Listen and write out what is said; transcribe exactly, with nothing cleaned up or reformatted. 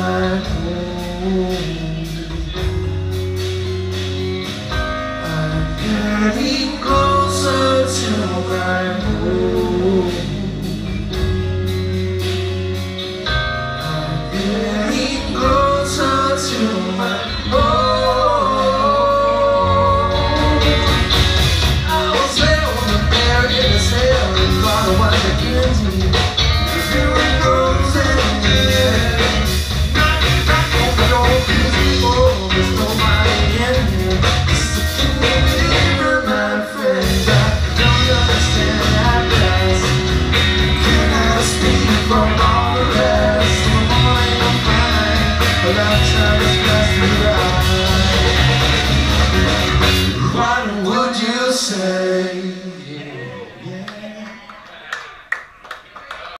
my home. I'm getting closer to my home. I'm getting closer to my home. I was there on the bear in the sail, and thought of what it gives me. Feeling goes in the air. Knock, knock on the door, please before there's nobody in here. This is a kingdom, my friends. I don't understand at last. Can I speak from my